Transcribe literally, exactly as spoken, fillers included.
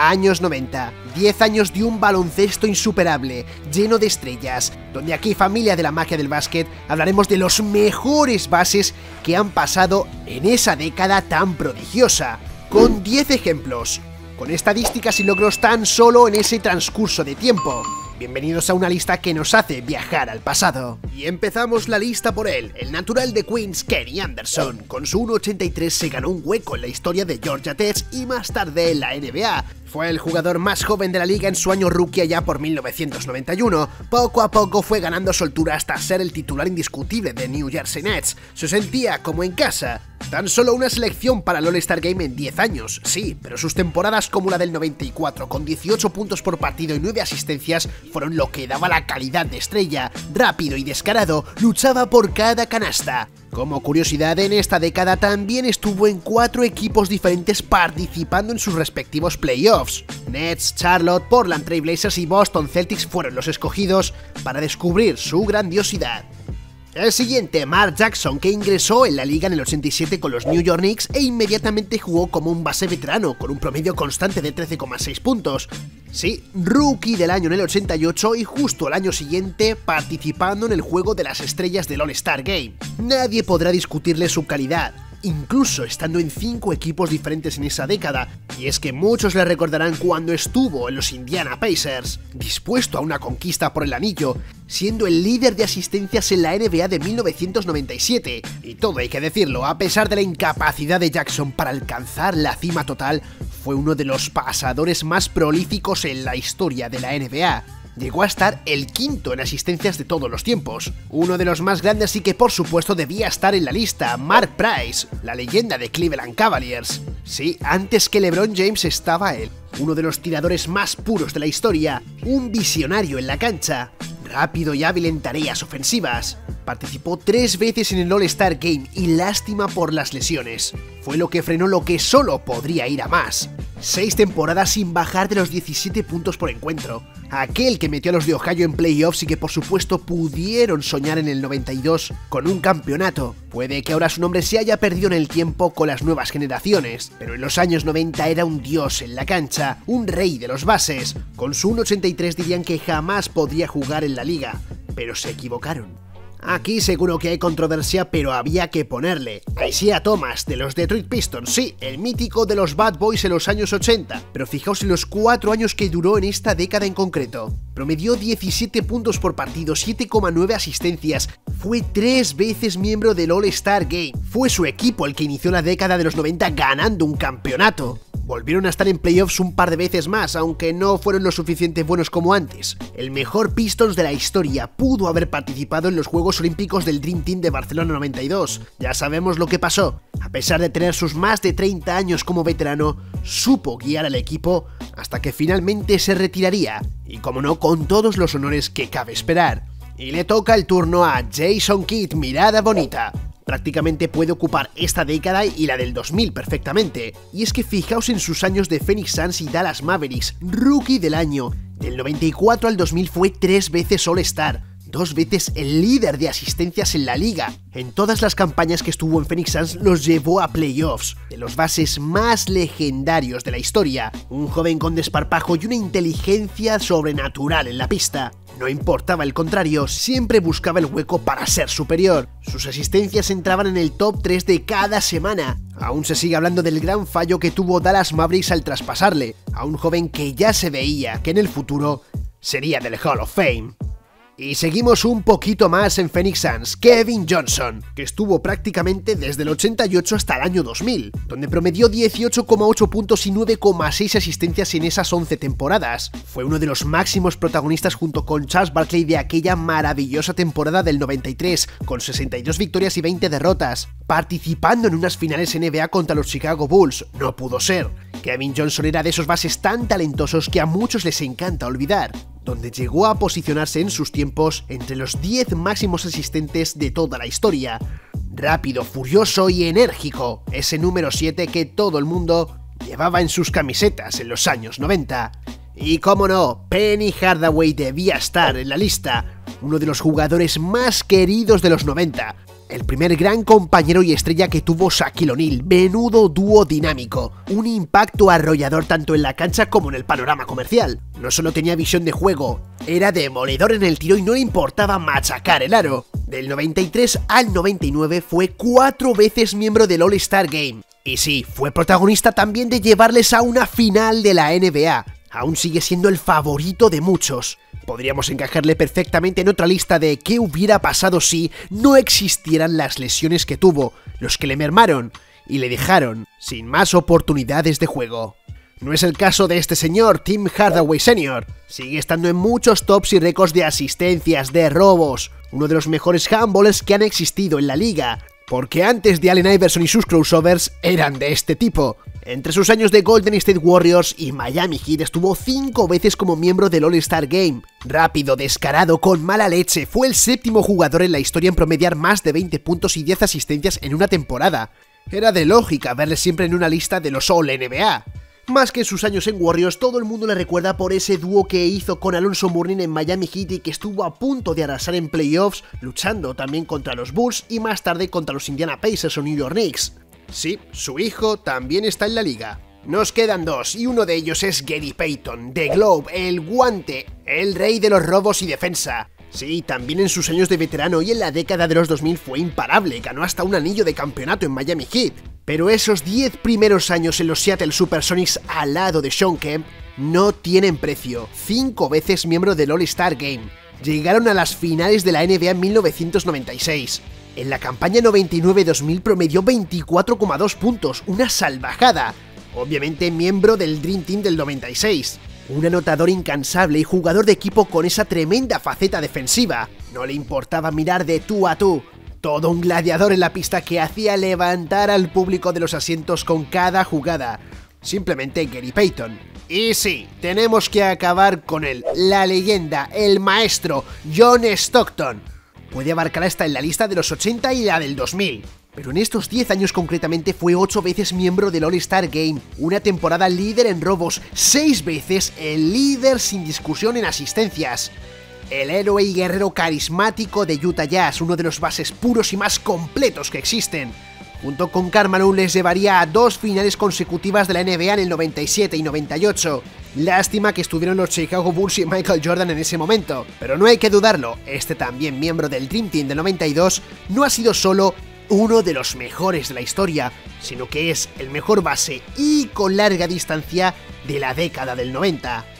Años noventa, diez años de un baloncesto insuperable, lleno de estrellas, donde aquí, familia de la magia del básquet, hablaremos de los mejores bases que han pasado en esa década tan prodigiosa, con diez ejemplos, con estadísticas y logros tan solo en ese transcurso de tiempo. Bienvenidos a una lista que nos hace viajar al pasado. Y empezamos la lista por él, el natural de Queens, Kenny Anderson. Con su uno ochenta y tres se ganó un hueco en la historia de Georgia Tech y más tarde en la N B A. Fue el jugador más joven de la liga en su año rookie allá por mil novecientos noventa y uno. Poco a poco fue ganando soltura hasta ser el titular indiscutible de New Jersey Nets. Se sentía como en casa. Tan solo una selección para el All-Star Game en diez años, sí, pero sus temporadas como la del noventa y cuatro, con dieciocho puntos por partido y nueve asistencias, fueron lo que daba la calidad de estrella. Rápido y descarado, luchaba por cada canasta. Como curiosidad, en esta década también estuvo en cuatro equipos diferentes participando en sus respectivos playoffs. Nets, Charlotte, Portland Trail Blazers y Boston Celtics fueron los escogidos para descubrir su grandiosidad. El siguiente, Mark Jackson, que ingresó en la liga en el ochenta y siete con los New York Knicks e inmediatamente jugó como un base veterano, con un promedio constante de trece coma seis puntos. Sí, rookie del año en el ochenta y ocho y justo al año siguiente participando en el juego de las estrellas del All-Star Game. Nadie podrá discutirle su calidad, incluso estando en cinco equipos diferentes en esa década, y es que muchos le recordarán cuando estuvo en los Indiana Pacers, dispuesto a una conquista por el anillo, siendo el líder de asistencias en la N B A de mil novecientos noventa y siete, y todo hay que decirlo, a pesar de la incapacidad de Jackson para alcanzar la cima total, fue uno de los pasadores más prolíficos en la historia de la N B A. Llegó a estar el quinto en asistencias de todos los tiempos. Uno de los más grandes y que por supuesto debía estar en la lista, Mark Price, la leyenda de Cleveland Cavaliers. Sí, antes que LeBron James estaba él, uno de los tiradores más puros de la historia, un visionario en la cancha, rápido y hábil en tareas ofensivas. Participó tres veces en el All-Star Game y lástima por las lesiones. Fue lo que frenó lo que solo podría ir a más. Seis temporadas sin bajar de los diecisiete puntos por encuentro. Aquel que metió a los de Ohio en playoffs y que por supuesto pudieron soñar en el noventa y dos con un campeonato. Puede que ahora su nombre se haya perdido en el tiempo con las nuevas generaciones, pero en los años noventa era un dios en la cancha, un rey de los bases. Con su uno ochenta y tres dirían que jamás podría jugar en la liga, pero se equivocaron. Aquí seguro que hay controversia, pero había que ponerle. Isaiah Thomas, de los Detroit Pistons, sí, el mítico de los Bad Boys en los años ochenta, pero fijaos en los cuatro años que duró en esta década en concreto. Promedió diecisiete puntos por partido, siete coma nueve asistencias, fue tres veces miembro del All-Star Game, fue su equipo el que inició la década de los noventa ganando un campeonato. Volvieron a estar en playoffs un par de veces más, aunque no fueron lo suficiente buenos como antes. El mejor Pistons de la historia pudo haber participado en los Juegos Olímpicos del Dream Team de Barcelona noventa y dos. Ya sabemos lo que pasó. A pesar de tener sus más de treinta años como veterano, supo guiar al equipo hasta que finalmente se retiraría. Y como no, con todos los honores que cabe esperar. Y le toca el turno a Jason Kidd, mirada bonita. Prácticamente puede ocupar esta década y la del dos mil perfectamente. Y es que fijaos en sus años de Phoenix Suns y Dallas Mavericks, rookie del año. Del noventa y cuatro al dos mil fue tres veces All-Star, dos veces el líder de asistencias en la liga. En todas las campañas que estuvo en Phoenix Suns los llevó a playoffs, de los bases más legendarios de la historia. Un joven con desparpajo y una inteligencia sobrenatural en la pista. No importaba el contrario, siempre buscaba el hueco para ser superior. Sus asistencias entraban en el top tres de cada semana. Aún se sigue hablando del gran fallo que tuvo Dallas Mavericks al traspasarle, a un joven que ya se veía que en el futuro sería del Hall of Fame. Y seguimos un poquito más en Phoenix Suns, Kevin Johnson, que estuvo prácticamente desde el ochenta y ocho hasta el año dos mil, donde promedió dieciocho coma ocho puntos y nueve coma seis asistencias en esas once temporadas. Fue uno de los máximos protagonistas junto con Charles Barkley de aquella maravillosa temporada del noventa y tres, con sesenta y dos victorias y veinte derrotas, participando en unas finales N B A contra los Chicago Bulls. No pudo ser. Kevin Johnson era de esos bases tan talentosos que a muchos les encanta olvidar, donde llegó a posicionarse en sus tiempos entre los diez máximos asistentes de toda la historia. Rápido, furioso y enérgico, ese número siete que todo el mundo llevaba en sus camisetas en los años noventa. Y cómo no, Penny Hardaway debía estar en la lista, uno de los jugadores más queridos de los noventa. el primer gran compañero y estrella que tuvo Shaquille O'Neal, menudo dúo dinámico, un impacto arrollador tanto en la cancha como en el panorama comercial. No solo tenía visión de juego, era demoledor en el tiro y no le importaba machacar el aro. Del noventa y tres al noventa y nueve fue cuatro veces miembro del All-Star Game. Y sí, fue protagonista también de llevarles a una final de la N B A. Aún sigue siendo el favorito de muchos. Podríamos encajarle perfectamente en otra lista de qué hubiera pasado si no existieran las lesiones que tuvo, los que le mermaron y le dejaron sin más oportunidades de juego. No es el caso de este señor, Tim Hardaway senior Sigue estando en muchos tops y récords de asistencias, de robos, uno de los mejores handballers que han existido en la liga, porque antes de Allen Iverson y sus crossovers eran de este tipo. Entre sus años de Golden State Warriors y Miami Heat estuvo cinco veces como miembro del All-Star Game. Rápido, descarado, con mala leche, fue el séptimo jugador en la historia en promediar más de veinte puntos y diez asistencias en una temporada. Era de lógica verle siempre en una lista de los All N B A. Más que sus años en Warriors, todo el mundo le recuerda por ese dúo que hizo con Alonzo Mourning en Miami Heat y que estuvo a punto de arrasar en playoffs, luchando también contra los Bulls y más tarde contra los Indiana Pacers o New York Knicks. Sí, su hijo también está en la liga. Nos quedan dos, y uno de ellos es Gary Payton, The Globe, el guante, el rey de los robos y defensa. Sí, también en sus años de veterano y en la década de los dos mil fue imparable, ganó hasta un anillo de campeonato en Miami Heat. Pero esos diez primeros años en los Seattle Supersonics al lado de Shawn Kemp no tienen precio. Cinco veces miembro del All-Star Game. Llegaron a las finales de la N B A en mil novecientos noventa y seis. En la campaña noventa y nueve dos mil promedió veinticuatro coma dos puntos, una salvajada. Obviamente miembro del Dream Team del noventa y seis. Un anotador incansable y jugador de equipo con esa tremenda faceta defensiva. No le importaba mirar de tú a tú. Todo un gladiador en la pista que hacía levantar al público de los asientos con cada jugada. Simplemente Gary Payton. Y sí, tenemos que acabar con él, la leyenda, el maestro, John Stockton. Puede abarcar hasta en la lista de los ochenta y la del dos mil. Pero en estos diez años concretamente fue ocho veces miembro del All-Star Game, una temporada líder en robos, seis veces el líder sin discusión en asistencias. El héroe y guerrero carismático de Utah Jazz, uno de los bases puros y más completos que existen. Junto con Karl Malone les llevaría a dos finales consecutivas de la N B A en el noventa y siete y noventa y ocho. Lástima que estuvieron los Chicago Bulls y Michael Jordan en ese momento, pero no hay que dudarlo, este también miembro del Dream Team del noventa y dos no ha sido solo uno de los mejores de la historia, sino que es el mejor base y con larga distancia de la década del noventa.